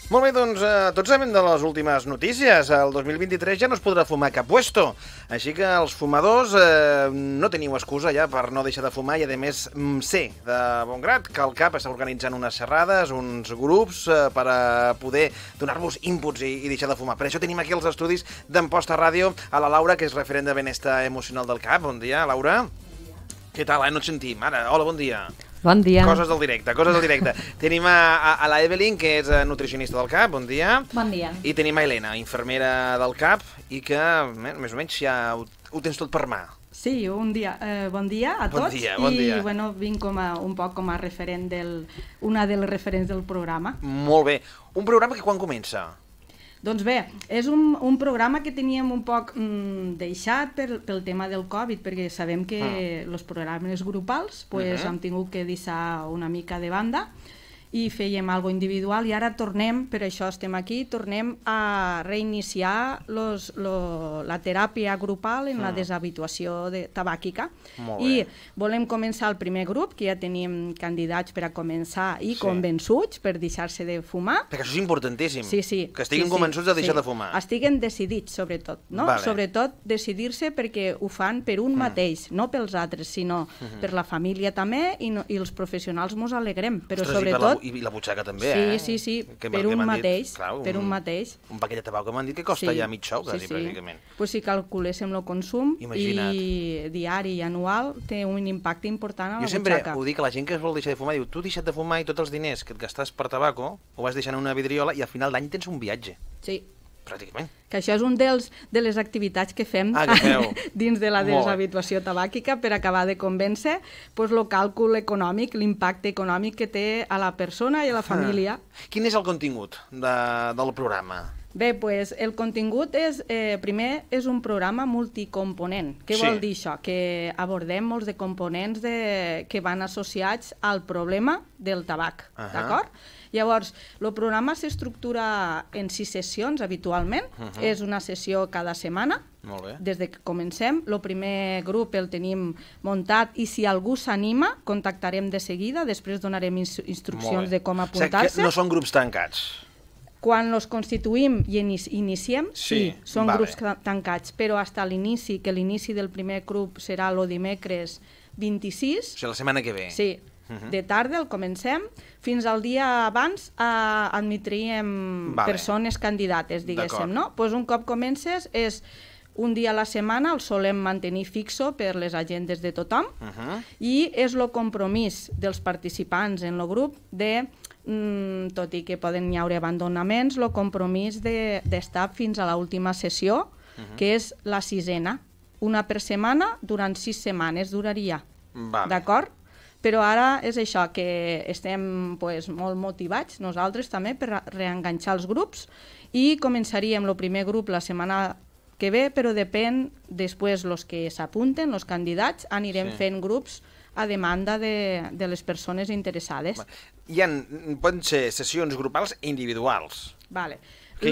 Molt bé, doncs tots sabem de les últimes notícies. El 2023 ja no es podrà fumar a cap puesto. Així que els fumadors no teniu excusa ja per no deixar de fumar i, a més, sé de bon grat que el CAP està organitzant unes xerrades, uns grups per a poder donar-vos inputs i deixar de fumar. Per això tenim aquí els estudis d'Amposta Ràdio a la Laura, que és referent de benestar emocional del CAP. Bon dia, Laura. Què tal? No et sentim. Ara, hola, bon dia. Bon dia. Coses del directe. Tenim a la Evelyn, que és nutricionista del CAP, bon dia. Bon dia. I tenim a Helena, infermera del CAP, i que més o menys ja ho tens tot per mà. Sí, bon dia a tots. Bon dia. I bueno, vinc un poc com a referent una de les referents del programa. Molt bé. Un programa que quan comença? Doncs bé, és un programa que teníem un poc deixat pel tema del Covid, perquè sabem que els programes grupals hem tingut que deixar una mica de banda i fèiem algo individual, i ara tornem, per això estem aquí, tornem a reiniciar la teràpia grupal en la deshabituació tabàquica. I volem començar el primer grup, que ja tenim candidats per a començar i convençuts per deixar-se de fumar. Perquè això és importantíssim, que estiguin convençuts de deixar de fumar. Estiguen decidits, sobretot, no? Sobretot decidir-se perquè ho fan per un mateix, no pels altres, sinó per la família també, i els professionals mos alegrem, però sobretot... I la butxaca també, Sí, per un mateix. Un paquet de tabac que m'han dit que costa ja mig sou, quasi, pràcticament. Pues si calculéssim el consum i diari i anual, té un impacte important a la butxaca. Jo sempre ho dic a la gent que es vol deixar de fumar, diu, tu deixa't de fumar i tots els diners que et gastes per tabaco ho vas deixant en una vidriola i al final d'any tens un viatge. Sí. Pràcticament. Que això és un de les activitats que fem dins de la deshabituació tabàquica per acabar de convèncer el càlcul econòmic, l'impacte econòmic que té a la persona i a la família. Quin és el contingut del programa? Bé, doncs el contingut primer és un programa multicomponent. Què vol dir això? Que abordem molts de components que van associats al problema del tabac, d'acord? Llavors, el programa s'estructura en 6 sessions habitualment, és una sessió cada setmana, des que comencem. El primer grup el tenim muntat i si algú s'anima, contactarem de seguida, després donarem instruccions de com apuntar-se. O sigui, no són grups tancats? Quan els constituïm i iniciem, sí, són grups tancats, però fins a l'inici, que l'inici del primer grup serà el dimecres 26. O sigui, la setmana que ve. Sí, de tarda el comencem, fins al dia abans admetríem persones candidates, diguéssim, no? Doncs un cop comences és un dia a la setmana, el solem mantenir fixo per les agendes de tothom, i és el compromís dels participants en el grup de, tot i que poden haver abandonaments, el compromís d'estar fins a l'última sessió, que és la 6ena. Una per setmana durant 6 setmanes duraria, d'acord? Però ara és això, que estem molt motivats, nosaltres també, per reenganxar els grups, i començaríem el primer grup la setmana que ve, però depèn, després els que s'apunten, els candidats, anirem fent grups a demanda de les persones interessades. Poden ser sessions grupals i individuals. Vale.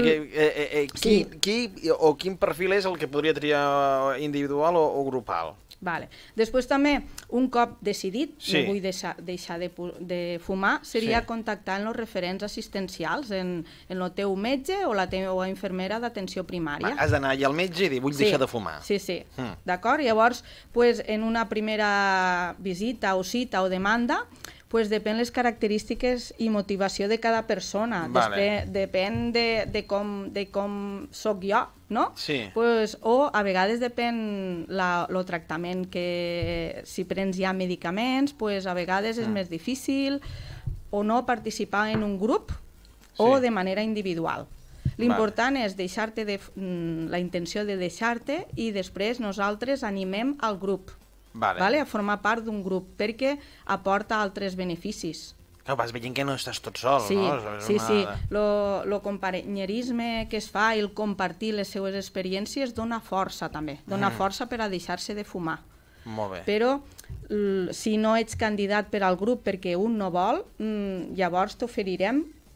Quin perfil és el que podria triar individual o grupal? Vale. Després també, un cop decidit, no vull deixar de fumar, seria contactar amb els referents assistencials, en el teu metge o la teva infermera d'atenció primària. Has d'anar allà al metge i dir, vull deixar de fumar. Sí. D'acord? Llavors, en una primera visita o cita o demanda, depèn les característiques i motivació de cada persona. Depèn de com soc jo, no? O a vegades depèn el tractament, que si prens ja medicaments, a vegades és més difícil o no participar en un grup o de manera individual. L'important és deixar-te la intenció de deixar-te i després nosaltres animem al grup a formar part d'un grup, perquè aporta altres beneficis. Vas veient que no estàs tot sol, no? Sí. El companyerisme que es fa i el compartir les seues experiències dona força també, dona força per a deixar-se de fumar. Molt bé. Però si no ets candidat per al grup perquè un no vol, llavors t'oferirem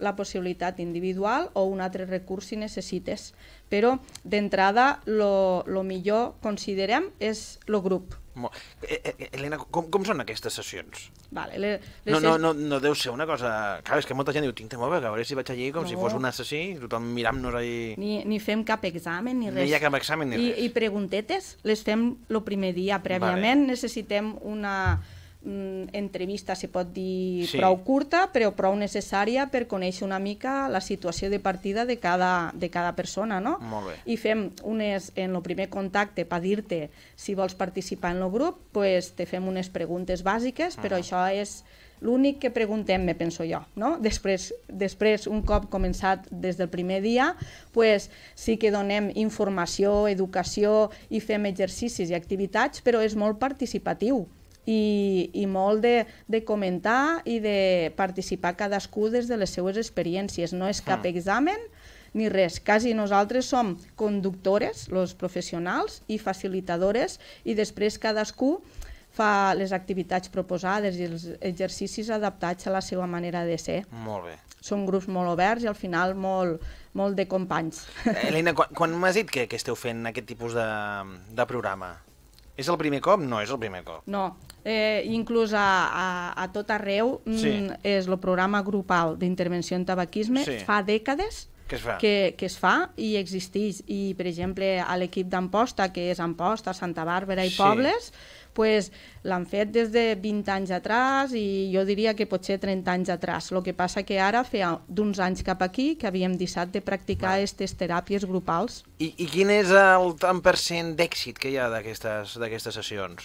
la possibilitat individual o un altre recurs si necessites. Però, d'entrada, el millor, considerem, és el grup. Helena, com són aquestes sessions? Vale, no deu ser una cosa... Clar, és que molta gent diu, tinc temor que a veure si vaig allí com si fos un assassí, tothom mirant-nos allí... Ni fem cap examen ni res. Ni hi ha cap examen ni res. I preguntetes les fem el primer dia. Prèviament necessitem una entrevista, si pot dir, prou curta, però prou necessària per conèixer una mica la situació de partida de cada persona, no? Molt bé. I fem en el primer contacte, per dir-te si vols participar en el grup, te fem unes preguntes bàsiques, però això és l'únic que preguntem, me penso jo, no? Després, un cop començat des del primer dia, sí que donem informació, educació i fem exercicis i activitats, però és molt participatiu i molt de comentar i de participar cadascú des de les seues experiències. No és cap examen ni res. Quasi nosaltres som conductores, els professionals, i facilitadores, i després cadascú fa les activitats proposades i els exercicis adaptats a la seva manera de ser. Molt bé. Són grups molt oberts i al final molt de companys. Helena, quan m'has dit que esteu fent aquest tipus de programa? És el primer cop? No és el primer cop. No, inclús a tot arreu és el programa grupal d'intervenció en tabaquisme. Fa dècades que es fa i existeix. I, per exemple, a l'equip d'Amposta, que és Amposta, Santa Bàrbara i Pobles, l'han fet des de 20 anys atrás i jo diria que potser 30 anys atrás. El que passa que ara feia d'uns anys cap aquí que havíem deixat de practicar aquestes teràpies grupals. I quin és el tant % d'èxit que hi ha d'aquestes sessions?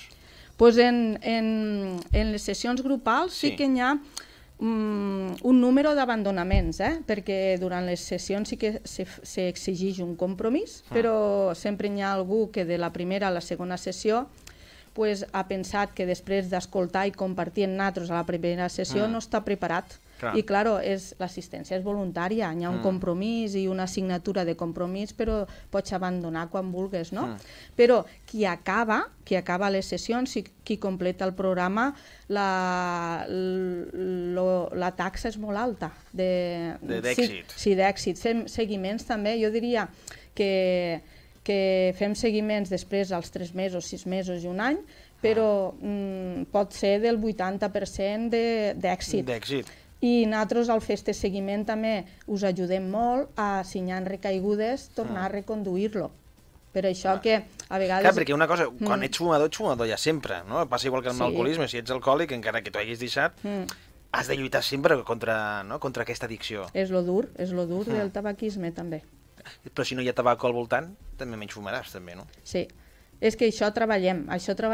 En les sessions grupals sí que hi ha un número d'abandonaments, perquè durant les sessions sí que s'exigeix un compromís, però sempre hi ha algú que de la primera a la segona sessió ha pensat que després d'escoltar i compartir amb nosaltres a la primera sessió no està preparat. I, clar, l'assistència és voluntària, hi ha un compromís i una assignatura de compromís, però pots abandonar quan vulguis, no? Però qui acaba les sessions, qui completa el programa, la taxa és molt alta. D'èxit. Sí, d'èxit. Fem seguiments també, jo diria que fem seguiments després als 3 mesos, 6 mesos i un any, però pot ser del 80% d'èxit. D'èxit. I nosaltres al fer aquest seguiment també us ajudem molt a, si hi ha recaigudes, tornar a reconduir-lo. Per això que a vegades... Clar, perquè una cosa, quan ets fumador ja sempre, no? Passa igual que amb l'alcoholisme, si ets alcohòlic, encara que t'ho hagis deixat, has de lluitar sempre contra aquesta addicció. És lo dur del tabaquisme també. Però si no hi ha tabac al voltant, també menys fumaràs, també, no? Sí. És que això treballem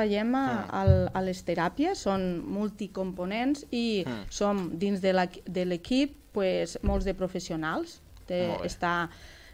a les teràpies, són multicomponents i som dins de l'equip molts de professionals. Està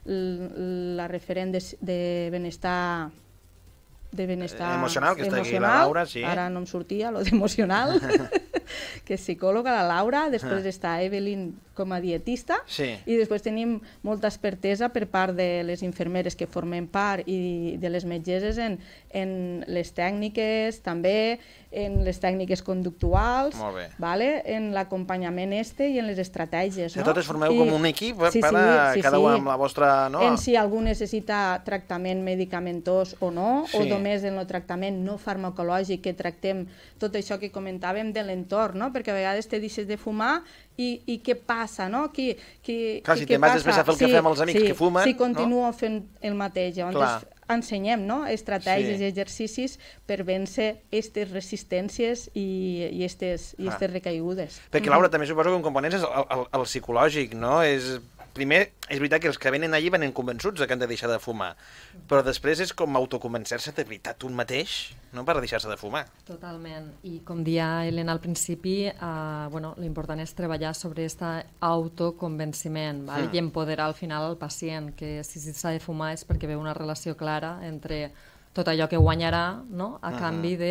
la referent de benestar emocional, que està aquí la Laura, sí. Ara no em sortia, lo d'emocional, que és psicòloga, la Laura, després està Evelyn com a dietista, i després tenim molta expertesa per part de les infermeres que formem part i de les metgesses en les tècniques, també en les tècniques conductuals, en l'acompanyament i en les estratègies. Totes formeu com un equip, cada un amb la vostra... En si algú necessita tractament medicamentós o no, o només en el tractament no farmacològic, que tractem tot això que comentàvem de l'entorn, perquè a vegades te deixes de fumar i què passa, no? Clar, si te'n vas després a fer el cafè amb els amics que fumen... Si continuo fent el mateix, llavors ensenyem estratègies i exercicis per vèncer aquestes resistències i aquestes recaigudes. Perquè, Laura, també suposo que un component és el psicològic, no? Primer, és veritat que els que venen allí venen convençuts que han de deixar de fumar, però després és com autoconvencer-se de veritat un mateix, no?, per deixar-se de fumar. Totalment. I com deia Helena al principi, l'important és treballar sobre aquest autoconvenciment i empoderar al final el pacient, que si s'ha de fumar és perquè veu una relació clara entre tot allò que guanyarà a canvi de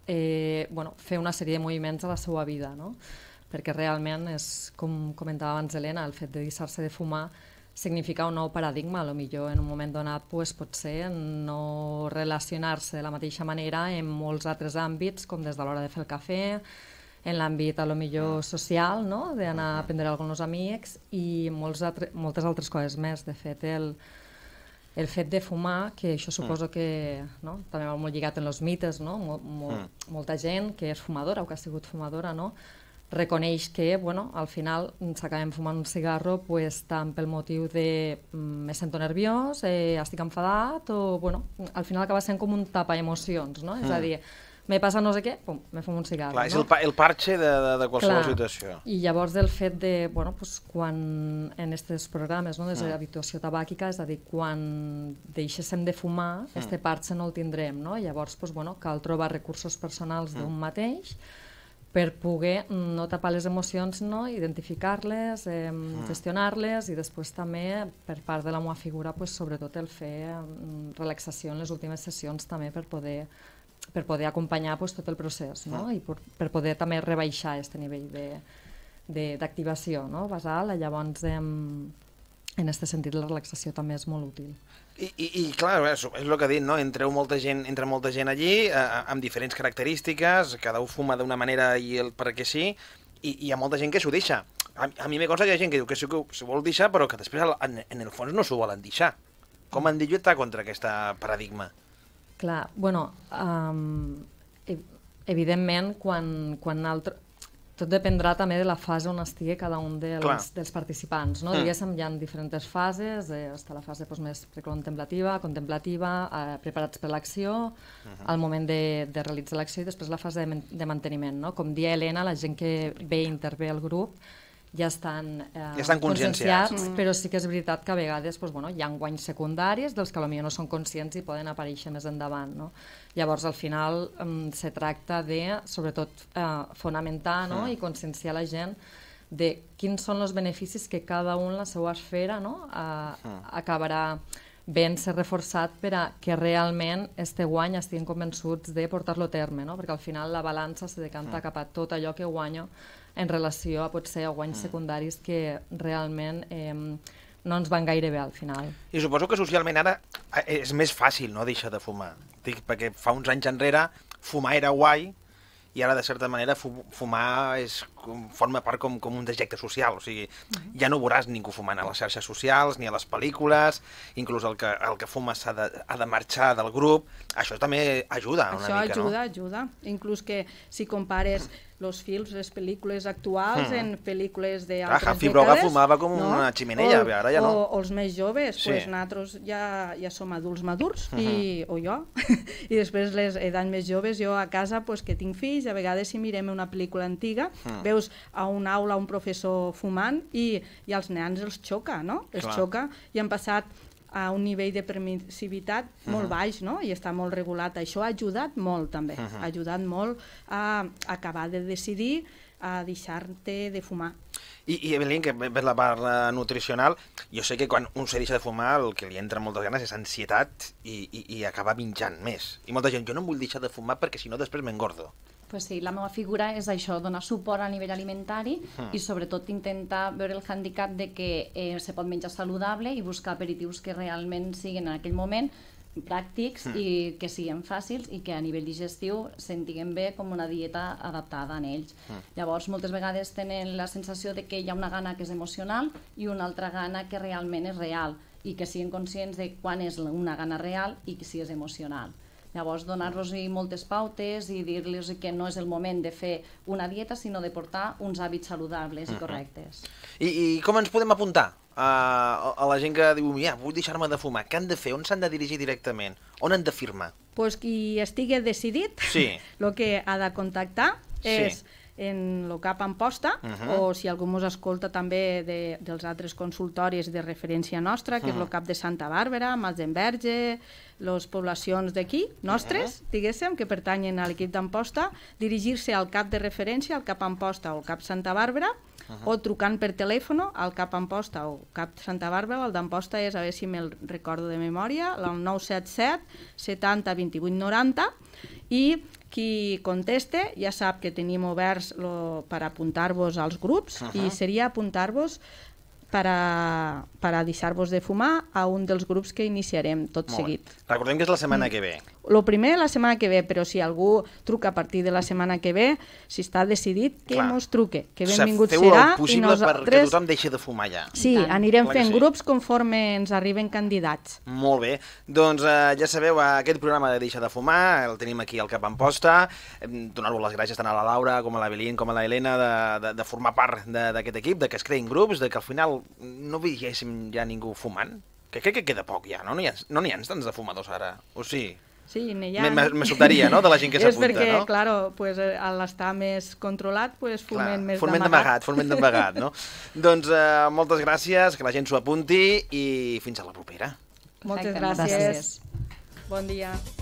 fer una sèrie de moviments a la seva vida, no? Perquè realment és, com comentava abans Helena, el fet de deixar-se de fumar significa un nou paradigma, potser en un moment donat potser no relacionar-se de la mateixa manera en molts altres àmbits, com des de l'hora de fer el cafè, en l'àmbit, a lo millor, social, no? D'anar a prendre alguna cosa amb els amics i moltes altres coses més. De fet, el fet de fumar, que això suposo que també va molt lligat en els mites, no? Molta gent que és fumadora o que ha sigut fumadora, no? Reconeix que, al final s'acabem fumant un cigarro tant pel motiu de me sento nerviós, estic enfadat, o al final acaba sent com un tapa-emocions, no? És a dir, me passa no sé què, pum, me fumo un cigarro. Clar, és el parche de qualsevol situació. I llavors el fet de, quan en aquests programes de deshabituació tabàquica, és a dir, quan deixéssim de fumar, este parche no el tindrem, no? Llavors, cal trobar recursos personals d'un mateix per poder no tapar les emocions, identificar-les, gestionar-les, i després també, per part de la meva figura, sobretot el fer relaxació en les últimes sessions també per poder acompanyar tot el procés, i per poder també rebaixar aquest nivell d'activació basal. Llavors, en aquest sentit, la relaxació també és molt útil. I clar, és el que ha dit, entra molta gent allí, amb diferents característiques, cada un fuma d'una manera perquè sí, i hi ha molta gent que s'ho deixa. A mi me consta que hi ha gent que diu que s'ho vol deixar, però que després, en el fons, no s'ho volen deixar. Com han de lluitar contra aquest paradigma? Clar, evidentment, tot dependrà també de la fase on estigui cada un dels participants. Diguéssim, hi ha diferents fases, està la fase més precontemplativa, contemplativa, preparats per l'acció, al moment de realitzar l'acció, i després la fase de manteniment. Com dia Helena, la gent que ve i intervé al grup ja estan conscienciats, però sí que és veritat que a vegades hi ha guanys secundaris dels que potser no són conscients i poden aparèixer més endavant. Llavors, al final, se tracta de, sobretot, fonamentar i conscienciar la gent de quins són els beneficis que cada un la seva esfera acabarà ben-se reforçat per a que realment este guany estiguin convençuts de portar-lo a terme, perquè al final la balança se decanta cap a tot allò que guanyo en relació a potser a guanys secundaris que realment no ens van gaire bé al final. I suposo que socialment ara és més fàcil deixar de fumar, perquè fa uns anys enrere fumar era guai, i ara, de certa manera, fumar forma part com un dejecte social. O sigui, ja no veuràs ningú fumant a les xarxes socials, ni a les pel·lícules, inclús el que fuma ha de marxar del grup. Això també ajuda una mica, no? Això ajuda. Inclús que si compares els films, les pel·lícules actuals en pel·lícules d'altres dècades... Humphrey Bogart fumava com una ximenella, ara ja no. O els més joves, nosaltres ja som adults madurs, o jo, i després les edats més joves, jo a casa, que tinc fills, a vegades si mirem una pel·lícula antiga, veus a una aula un professor fumant i als nens els xoca, no? Els xoca, i han passat a un nivell de permissivitat molt baix, no? I està molt regulat. Això ha ajudat molt, també. Ha ajudat molt a acabar de decidir a deixar-te de fumar. I Evelyn, que per la part nutricional, jo sé que quan un se deixa de fumar el que li entra moltes ganes és ansietat i acabar menjant més. I molta gent, jo no em vull deixar de fumar perquè si no després m'engordo. Pues sí, la meva figura és això, donar suport a nivell alimentari i sobretot intentar veure el hàndicap de que se pot menjar saludable i buscar aperitius que realment siguin en aquell moment pràctics i que siguin fàcils i que a nivell digestiu sentiguen bé com una dieta adaptada a ells. Llavors, moltes vegades tenen la sensació de que hi ha una gana que és emocional i una altra gana que realment és real i que siguin conscients de quan és una gana real i si és emocional. Llavors, donar-los moltes pautes i dir-los que no és el moment de fer una dieta, sinó de portar uns hàbits saludables i correctes. I com ens podem apuntar a la gent que diu, vull deixar-me de fumar? Què han de fer? On s'han de dirigir directament? On han de firmar? Doncs qui estigui decidit, el que ha de contactar és en el CAP Amposta, o si algú ens escolta també dels altres consultoris de referència nostra, que és el CAP de Santa Bàrbara, Masdenverge, les poblacions d'aquí, nostres, diguéssim, que pertanyen a l'equip d'Amposta, dirigir-se al CAP de referència, al CAP Amposta o al CAP Santa Bàrbara, o trucant per telèfon al CAP Amposta o CAP Santa Bàrbara. El d'Amposta és, a veure si me'l recordo de memòria, el 977 70 28 90, i qui conteste ja sap que tenim oberts per apuntar-vos als grups i seria apuntar-vos per a deixar-vos de fumar a un dels grups que iniciarem tot seguit. Recordem que és la setmana que ve. el primer la setmana que ve, però si algú truca a partir de la setmana que ve, si està decidit, que mos truque, que benvingut serà. Feu el possible perquè tothom deixi de fumar ja. Sí, anirem fent grups conforme ens arriben candidats. Molt bé. Doncs ja sabeu, aquest programa de Deixa de Fumar el tenim aquí al Cap Amposta. Donar-vos les gràcies tant a la Laura com a la Belín com a la Helena de formar part d'aquest equip, de que es creïn grups, de que al final no veiéssim ja ningú fumant. Que crec que queda poc ja, no? No n'hi ha tants de fumadors ara, o sí? Sí, n'hi ha. Me sobtaria, no?, de la gent que s'apunta, no? És perquè, claro, al estar més controlat, fumem més d'amagat. Fumem d'amagat, no? Doncs moltes gràcies, que la gent s'ho apunti i fins a la propera. Moltes gràcies. Bon dia.